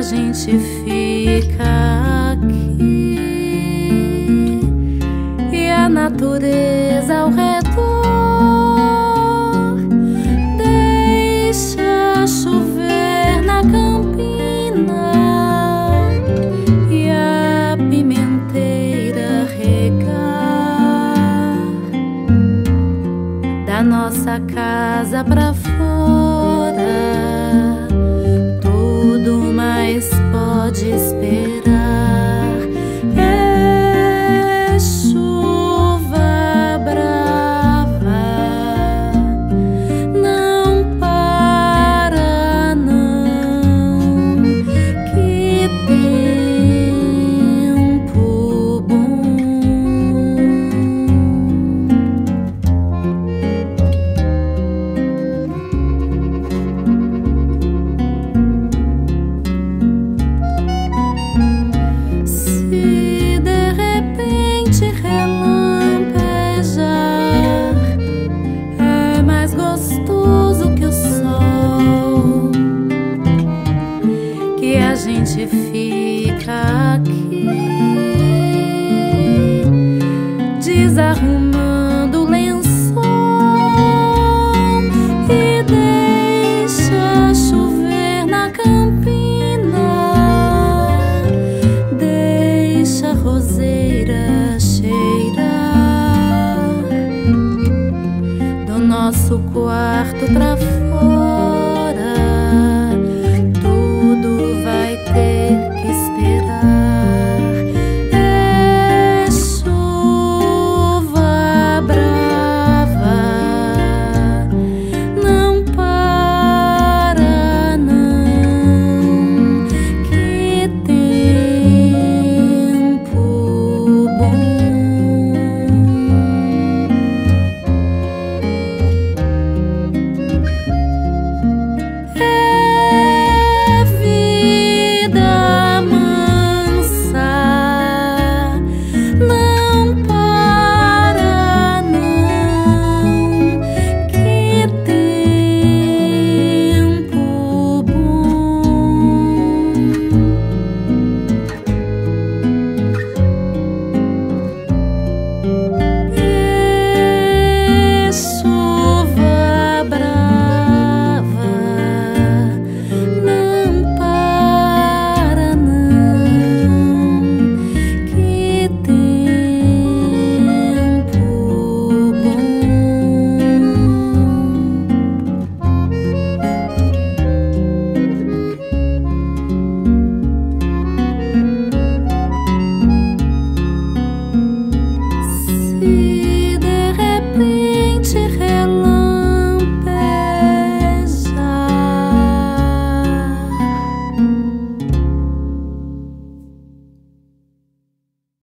gente fica aqui e a natureza ao redor deixa chover na campina e a pimenteira regar da nossa casa pra fora. Tudo mais pode esperar. É chuva brava, não para não, que tempo bom. A gente fica aqui desarrumando o lençol e deixa chover na campina, deixa a roseira cheirar do nosso quarto pra fora.